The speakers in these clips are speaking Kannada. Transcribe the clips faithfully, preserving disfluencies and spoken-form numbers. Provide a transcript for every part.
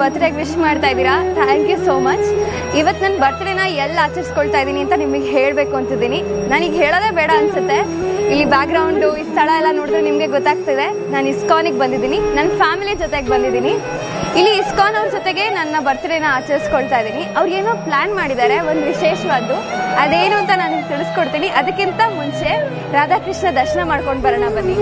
ಬರ್ತ್ಡೇಗೆ ವಿಶ್ ಮಾಡ್ತಾ ಇದ್ದೀರಾ, ಥ್ಯಾಂಕ್ ಯು ಸೋ ಮಚ್. ಇವತ್ತು ನನ್ನ ಬರ್ತ್ಡೇನ ಎಲ್ಲಿ ಆಚರಿಸ್ಕೊಳ್ತಾ ಇದ್ದೀನಿ ಅಂತ ನಿಮಗೆ ಹೇಳಬೇಕು ಅಂತಿದ್ದೀನಿ. ನನಗೆ ಹೇಳೋದೇ ಬೇಡ ಅನಿಸುತ್ತೆ. ಇಲ್ಲಿ ಬ್ಯಾಕ್ಗ್ರೌಂಡು, ಈ ಸ್ಥಳ ಎಲ್ಲ ನೋಡಿದ್ರೆ ನಿಮಗೆ ಗೊತ್ತಾಗ್ತಿದೆ. ನಾನು ಇಸ್ಕಾನಿಗೆ ಬಂದಿದ್ದೀನಿ, ನನ್ನ ಫ್ಯಾಮಿಲಿ ಜೊತೆಗೆ ಬಂದಿದ್ದೀನಿ. ಇಲ್ಲಿ ಇಸ್ಕಾನ್ ಅವ್ರ ಜೊತೆಗೆ ನನ್ನ ಬರ್ತ್ಡೇನ ಆಚರಿಸ್ಕೊಳ್ತಾ ಇದ್ದೀನಿ. ಅವ್ರು ಏನೋ ಪ್ಲ್ಯಾನ್ ಮಾಡಿದ್ದಾರೆ, ಒಂದು ವಿಶೇಷವಾದ್ದು. ಅದೇನು ಅಂತ ನಾನು ತಿಳಿಸ್ಕೊಡ್ತೀನಿ. ಅದಕ್ಕಿಂತ ಮುಂಚೆ ರಾಧಾಕೃಷ್ಣ ದರ್ಶನ ಮಾಡ್ಕೊಂಡು ಬರೋಣ ಬನ್ನಿ.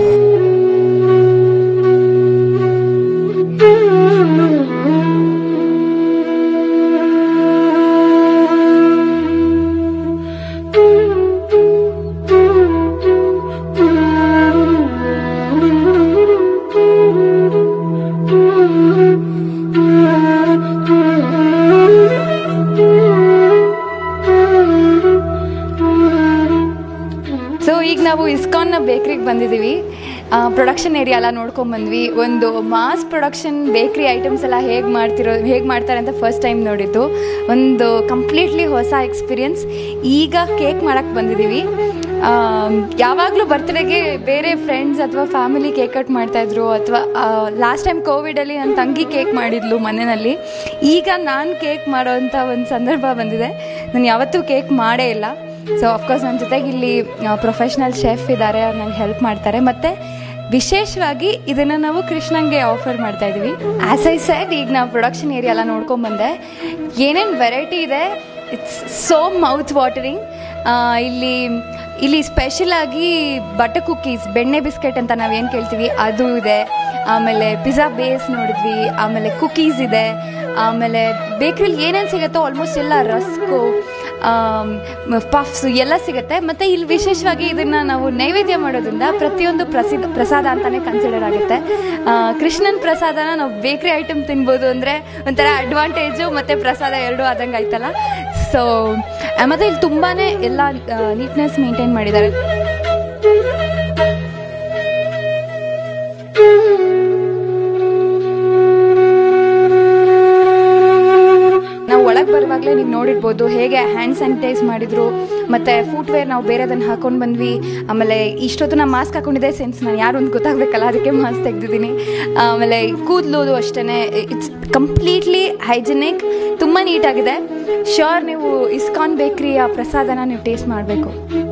ಸೊ ಈಗ ನಾವು ಇಸ್ಕಾನ್ನ ಬೇಕ್ರಿಗೆ ಬಂದಿದ್ದೀವಿ. ಪ್ರೊಡಕ್ಷನ್ ಏರಿಯಾ ಎಲ್ಲ ನೋಡ್ಕೊಂಬಂದ್ವಿ. ಒಂದು ಮಾಸ್ ಪ್ರೊಡಕ್ಷನ್ ಬೇಕ್ರಿ ಐಟಮ್ಸ್ ಎಲ್ಲ ಹೇಗೆ ಮಾಡ್ತಿರೋ ಹೇಗೆ ಮಾಡ್ತಾರೆ ಅಂತ ಫಸ್ಟ್ ಟೈಮ್ ನೋಡಿದ್ದು. ಒಂದು ಕಂಪ್ಲೀಟ್ಲಿ ಹೊಸ ಎಕ್ಸ್ಪೀರಿಯನ್ಸ್. ಈಗ ಕೇಕ್ ಮಾಡೋಕ್ಕೆ ಬಂದಿದ್ದೀವಿ. ಯಾವಾಗಲೂ ಬರ್ತ್ಡೇಗೆ ಬೇರೆ ಫ್ರೆಂಡ್ಸ್ ಅಥವಾ ಫ್ಯಾಮಿಲಿ ಕೇಕ್ ಕಟ್ ಮಾಡ್ತಾಯಿದ್ರು, ಅಥವಾ ಲಾಸ್ಟ್ ಟೈಮ್ ಕೋವಿಡಲ್ಲಿ ನನ್ನ ತಂಗಿ ಕೇಕ್ ಮಾಡಿದ್ಲು ಮನೆಯಲ್ಲಿ. ಈಗ ನಾನು ಕೇಕ್ ಮಾಡೋವಂಥ ಒಂದು ಸಂದರ್ಭ ಬಂದಿದೆ. ನಾನು ಯಾವತ್ತೂ ಕೇಕ್ ಮಾಡೇ ಇಲ್ಲ. ಸೊ ಅಫ್ಕೋರ್ಸ್ ನನ್ನ ಜೊತೆಗೆ ಇಲ್ಲಿ ಪ್ರೊಫೆಷ್ನಲ್ ಶೆಫ್ ಇದ್ದಾರೆ, ಅವ್ರು ನಂಗೆ ಹೆಲ್ಪ್ ಮಾಡ್ತಾರೆ. ಮತ್ತು ವಿಶೇಷವಾಗಿ ಇದನ್ನು ನಾವು ಕೃಷ್ಣಂಗೆ ಆಫರ್ ಮಾಡ್ತಾ ಇದ್ದೀವಿ. ಆ್ಯಸ್ ಐ ಸೆಡ್, ಈಗ ನಾವು ಪ್ರೊಡಕ್ಷನ್ ಏರಿಯಾ ಎಲ್ಲ ನೋಡ್ಕೊಂಬಂದೆ. ಏನೇನು ವೆರೈಟಿ ಇದೆ, ಇಟ್ಸ್ ಸೋ ಮೌತ್ ವಾಟರಿಂಗ್. ಇಲ್ಲಿ ಇಲ್ಲಿ ಸ್ಪೆಷಲಾಗಿ ಬಟರ್ ಕುಕ್ಕೀಸ್, ಬೆಣ್ಣೆ ಬಿಸ್ಕೆಟ್ ಅಂತ ನಾವೇನು ಕೇಳ್ತೀವಿ ಅದು ಇದೆ. ಆಮೇಲೆ ಪಿಜ್ಜಾ ಬೇಸ್ ನೋಡಿದ್ವಿ. ಆಮೇಲೆ ಕುಕೀಸ್ ಇದೆ. ಆಮೇಲೆ ಬೇಕ್ರಿಲಿ ಏನೇನು ಸಿಗುತ್ತೋ ಆಲ್ಮೋಸ್ಟ್ ಎಲ್ಲ, ರಸ್ಕು, ಪಫ್ಸು ಎಲ್ಲ ಸಿಗುತ್ತೆ. ಮತ್ತು ಇಲ್ಲಿ ವಿಶೇಷವಾಗಿ ಇದನ್ನು ನಾವು ನೈವೇದ್ಯ ಮಾಡೋದ್ರಿಂದ ಪ್ರತಿಯೊಂದು ಪ್ರಸಿದ್ಧ ಪ್ರಸಾದ ಅಂತಲೇ ಕನ್ಸಿಡರ್ ಆಗುತ್ತೆ. ಕೃಷ್ಣನ ಪ್ರಸಾದನ ನಾವು ಬೇಕ್ರಿ ಐಟಮ್ ತಿನ್ಬೋದು ಅಂದರೆ ಒಂಥರ ಅಡ್ವಾಂಟೇಜು ಮತ್ತು ಪ್ರಸಾದ ಎರಡೂ ಆದಂಗೆ ಆಯ್ತಲ್ಲ. ಸೊ ಮತ್ತು ಇಲ್ಲಿ ತುಂಬಾ ಎಲ್ಲ ನೀಟ್ನೆಸ್ ಮೇಂಟೈನ್ ಮಾಡಿದ್ದಾರೆ. ಒಳಗೆ ಬರುವಾಗಲೇ ನೀವು ನೋಡಿರ್ಬೋದು ಹೇಗೆ ಹ್ಯಾಂಡ್ ಸ್ಯಾನಿಟೈಸ್ ಮಾಡಿದ್ರು. ಮತ್ತು ಫುಟ್ವೇರ್ ನಾವು ಬೇರೆದನ್ನು ಹಾಕೊಂಡು ಬಂದ್ವಿ. ಆಮೇಲೆ ಇಷ್ಟೊತ್ತು ನಾನು ಮಾಸ್ಕ್ ಹಾಕೊಂಡಿದ್ದೆ, ಸೆನ್ಸ್ ನಾನು ಯಾರು ಅಂತ ಗೊತ್ತಾಗಬೇಕಲ್ಲ, ಅದಕ್ಕೆ ಮಾಸ್ಕ್ ತೆಗೆದಿದ್ದೀನಿ. ಆಮೇಲೆ ಕೂದಲು ಅಷ್ಟೇ, ಇಟ್ಸ್ ಕಂಪ್ಲೀಟ್ಲಿ ಹೈಜಿನಿಕ್, ತುಂಬ ನೀಟಾಗಿದೆ. ಶ್ಯೂರ್ ನೀವು ಇಸ್ಕಾನ್ ಬೇಕ್ರಿಯ ಪ್ರಸಾದನ ನೀವು ಟೇಸ್ಟ್ ಮಾಡಬೇಕು.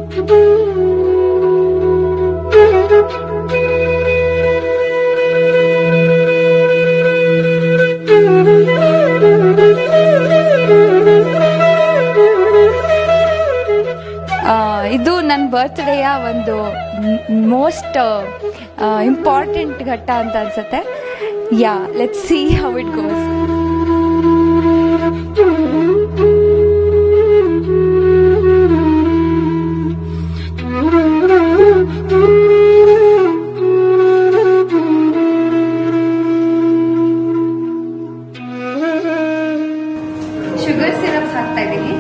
ಇದು ನನ್ನ ಬರ್ತ್ಡೇಯ ಒಂದು ಮೋಸ್ಟ್ ಇಂಪಾರ್ಟೆಂಟ್ ಘಟ್ಟ ಅಂತ ಅನ್ಸುತ್ತೆ. Yeah, let's see how it goes. Sugar syrup ಹಾಕ್ತಾ ಇದ್ದೀನಿ.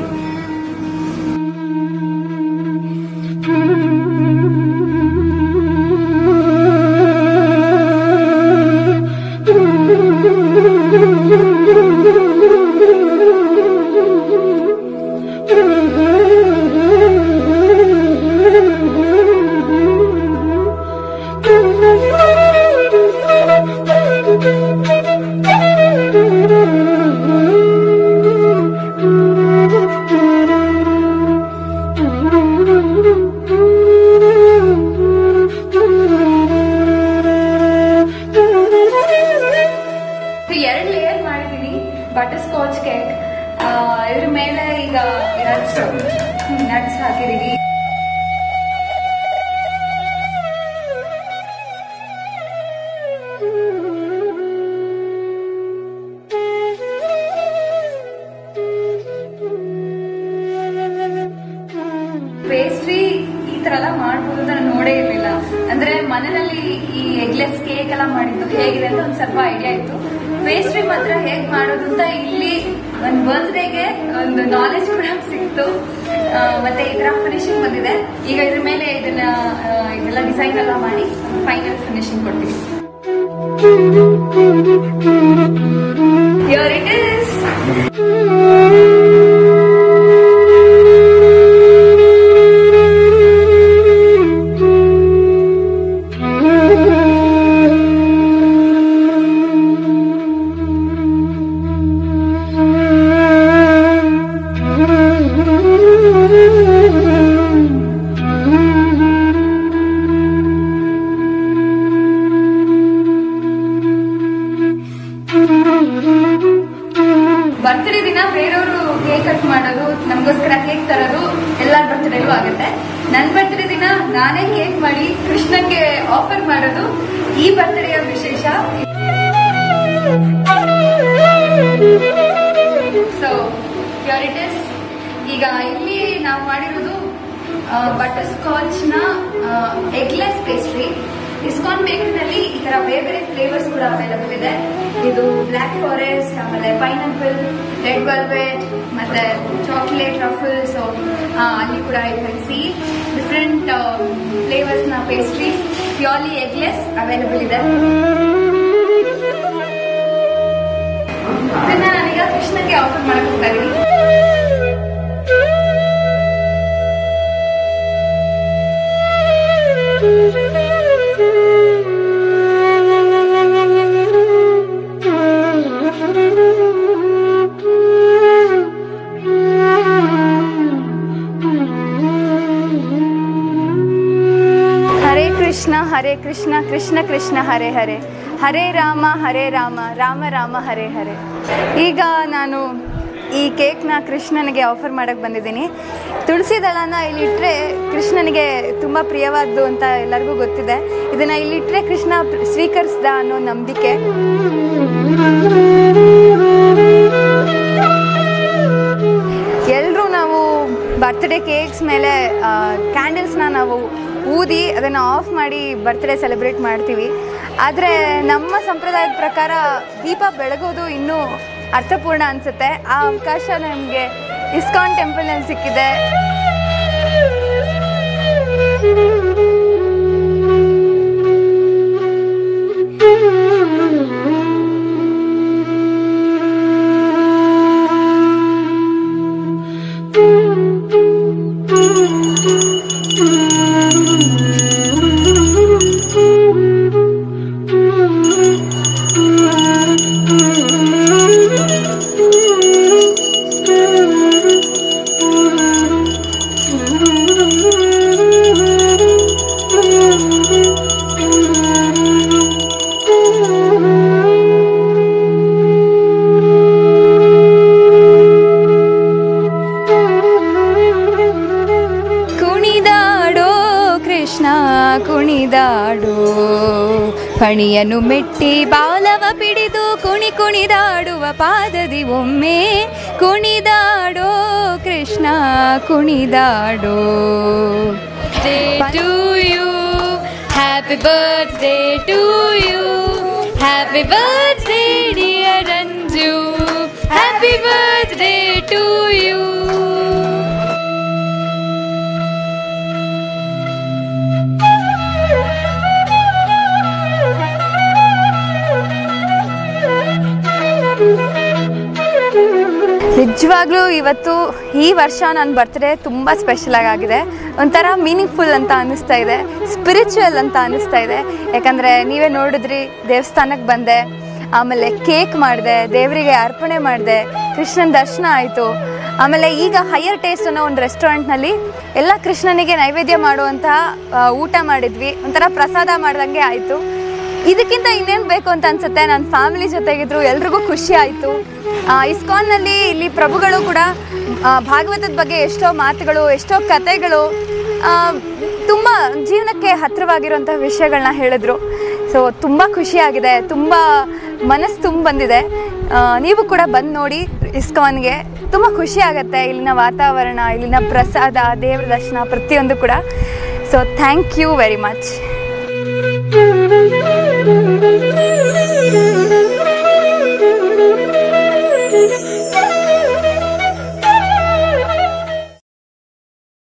ಎರಡು ಲೇಯರ್ ಮಾಡಿದ್ದೀನಿ ಬಟರ್ ಸ್ಕಾಚ್ ಕೇಕ್. ಇದ್ರ ಮೇಲೆ ಈಗ ನಟ್ಸ್ ನಟ್ಸ್ ಹಾಕಿದೀವಿ. ಪೇಸ್ಟ್ರಿ ಈ ತರ ಎಲ್ಲ ಮಾಡ್ಬೋದು ಅಂತ ನಾನು ನೋಡೇ ಇರಲಿಲ್ಲ. ಅಂದ್ರೆ ಮನೆಯಲ್ಲಿ ಈ ಎಗ್ಲೆಸ್ ಕೇಕ್ ಎಲ್ಲ ಮಾಡಿದ್ದು ಹೇಗಿದೆ ಅಂತ ಒಂದ್ ಸ್ವಲ್ಪ ಐಡಿಯಾ ಇತ್ತು. ಪೇಸ್ಟ್ರಿ ಮಾತ್ರ ಹೇಗ್ ಮಾಡೋದು ಅಂತ ಇಲ್ಲಿ ಒಂದು ಬರ್ತ್ಡೇಗೆ ಒಂದು ನಾಲೆಜ್ ಕೂಡ ಸಿಕ್ತು. ಮತ್ತೆ ಇದರ ಫಿನಿಶಿಂಗ್ ಬಂದಿದೆ. ಈಗ ಇದ್ರ ಮೇಲೆ ಇದನ್ನ ಇದೆಲ್ಲ ಡಿಸೈನ್ ಎಲ್ಲ ಮಾಡಿ ಫೈನಲ್ ಫಿನಿಶಿಂಗ್ ಕೊಡ್ತೀವಿ. Here it is. ಆಗುತ್ತೆ. ನನ್ನ ಬರ್ತ್ಡೇ ದಿನ ನಾನೇ ಕೇಕ್ ಮಾಡಿ ಕೃಷ್ಣನ್ಗೆ ಆಫರ್ ಮಾಡೋದು ಈ ಬರ್ತ್ಡೇಯ ವಿಶೇಷ. So here it is. ಈಗ ಇಲ್ಲಿ ನಾವು ಮಾಡಿರೋದು ಬಟರ್ ಸ್ಕಾಚ್ ನ ಎಗ್ಲೆಸ್ ಪೇಸ್ಟ್ರಿ. ಇಸ್ಕಾನ್ ಬೇಕರಿನಲ್ಲಿ ಈ ತರ ಬೇರೆ ಬೇರೆ ಫ್ಲೇವರ್ಸ್ ಕೂಡ ಅವೈಲಬಲ್ ಇದೆ. ಇದು ಬ್ಲಾಕ್ ಫಾರೆಸ್ಟ್, ಆಮೇಲೆ ಪೈನಾಪಲ್, ರೆಡ್ ವೆಲ್ವೆಟ್, ಮತ್ತೆ ಚಾಕ್ಲೇಟ್ ರಫಲ್. ಸೊ ಅಲ್ಲಿ ಕೂಡ ಸಿ ಡಿಫ್ರೆಂಟ್ ಫ್ಲೇವರ್ಸ್ ನ ಪೇಸ್ಟ್ರೀಸ್ ಪ್ಯೂರ್ಲಿ ಎಗ್ಲೆಸ್ ಅವೈಲಬಲ್ ಇದೆ. ಇದನ್ನ ನಾನೀಗ ಕೃಷ್ಣಕ್ಕೆ ಆಫರ್ ಮಾಡಕ್ ಹೋಗ್ತಾ ಇದೀನಿ. ಕೃಷ್ಣ ಹರೇ ಕೃಷ್ಣ ಕೃಷ್ಣ ಕೃಷ್ಣ ಹರೇ ಹರೇ ಹರೇ ರಾಮ ಹರೇ ರಾಮ ರಾಮ ರಾಮ ಹರೇ ಹರೇ. ಈಗ ನಾನು ಈ ಕೇಕ್ನ ಕೃಷ್ಣನಿಗೆ ಆಫರ್ ಮಾಡೋಕ್ಕೆ ಬಂದಿದ್ದೀನಿ. ತುಳಸಿ ದಳನ ಇಲ್ಲಿಟ್ಟರೆ ಕೃಷ್ಣನಿಗೆ ತುಂಬ ಪ್ರಿಯವಾದ್ದು ಅಂತ ಎಲ್ಲರಿಗೂ ಗೊತ್ತಿದೆ. ಇದನ್ನು ಇಲ್ಲಿಟ್ಟರೆ ಕೃಷ್ಣ ಸ್ವೀಕರಿಸ್ದ ಅನ್ನೋ ನಂಬಿಕೆ. ಎಲ್ಲರೂ ನಾವು ಬರ್ತ್ಡೇ ಕೇಕ್ಸ್ ಮೇಲೆ ಕ್ಯಾಂಡಲ್ಸ್ನ ನಾವು ಊದಿ ಅದನ್ನು ಆಫ್ ಮಾಡಿ ಬರ್ತ್ಡೇ ಸೆಲೆಬ್ರೇಟ್ ಮಾಡ್ತೀವಿ. ಆದರೆ ನಮ್ಮ ಸಂಪ್ರದಾಯದ ಪ್ರಕಾರ ದೀಪ ಬೆಳಗೋದು ಇನ್ನೂ ಅರ್ಥಪೂರ್ಣ ಅನಿಸುತ್ತೆ. ಆ ಅವಕಾಶ ನಮಗೆ ಇಸ್ಕಾನ್ ಟೆಂಪಲ್ನಲ್ಲಿ ಸಿಕ್ಕಿದೆ. ಕುಣಿದಾಡು ಫಣಿಯನ್ನು ಮೆಟ್ಟಿ ಬಾಲವ ಪಿಡಿದು ಕುಣಿ ಕುಣಿದಾಡುವ ಪಾದದಿ ಒಮ್ಮೆ ಕುಣಿದಾಡೋ ಕೃಷ್ಣ ಕುಣಿದಾಡೋ. To you happy birthday to you happy birthday dear Ranju happy birthday to you. ನಿಜವಾಗ್ಲೂ ಇವತ್ತು ಈ ವರ್ಷ ನನ್ನ ಬರ್ತ್ಡೇ ತುಂಬ ಸ್ಪೆಷಲ್ ಆಗಿದೆ. ಒಂಥರ ಮೀನಿಂಗ್ಫುಲ್ ಅಂತ ಅನ್ನಿಸ್ತಾ ಇದೆ, ಸ್ಪಿರಿಚುವಲ್ ಅಂತ ಅನ್ನಿಸ್ತಾ ಇದೆ. ಯಾಕಂದರೆ ನೀವೇ ನೋಡಿದ್ರಿ, ದೇವಸ್ಥಾನಕ್ಕೆ ಬಂದೆ, ಆಮೇಲೆ ಕೇಕ್ ಮಾಡಿದೆ, ದೇವರಿಗೆ ಅರ್ಪಣೆ ಮಾಡಿದೆ, ಕೃಷ್ಣನ ದರ್ಶನ ಆಯಿತು. ಆಮೇಲೆ ಈಗ ಹೈಯರ್ ಟೇಸ್ಟ್ ಅನ್ನೋ ಒಂದು ರೆಸ್ಟೋರೆಂಟ್ನಲ್ಲಿ ಎಲ್ಲ ಕೃಷ್ಣನಿಗೆ ನೈವೇದ್ಯ ಮಾಡುವಂತಹ ಊಟ ಮಾಡಿದ್ವಿ. ಒಂಥರ ಪ್ರಸಾದ ಮಾಡ್ದಂಗೆ ಆಯಿತು. ಇದಕ್ಕಿಂತ ಇನ್ನೇನು ಬೇಕು ಅಂತ ಅನಿಸುತ್ತೆ. ನನ್ನ ಫ್ಯಾಮಿಲಿ ಜೊತೆಗಿದ್ರು, ಎಲ್ರಿಗೂ ಖುಷಿ ಆಯಿತು. ಇಸ್ಕಾನ್ನಲ್ಲಿ ಇಲ್ಲಿ ಪ್ರಭುಗಳು ಕೂಡ ಭಾಗವತದ ಬಗ್ಗೆ ಎಷ್ಟೋ ಮಾತುಗಳು, ಎಷ್ಟೋ ಕಥೆಗಳು, ತುಂಬ ಜೀವನಕ್ಕೆ ಹತ್ತಿರವಾಗಿರುವಂಥ ವಿಷಯಗಳನ್ನ ಹೇಳಿದ್ರು. ಸೊ ತುಂಬ ಖುಷಿಯಾಗಿದೆ, ತುಂಬ ಮನಸ್ಸು ತುಂಬ ಬಂದಿದೆ. ನೀವು ಕೂಡ ಬಂದು ನೋಡಿ ಇಸ್ಕಾನ್ಗೆ, ತುಂಬ ಖುಷಿ ಆಗುತ್ತೆ. ಇಲ್ಲಿನ ವಾತಾವರಣ, ಇಲ್ಲಿನ ಪ್ರಸಾದ, ದೇವರ ದರ್ಶನ ಪ್ರತಿಯೊಂದು ಕೂಡ. So thank you very much.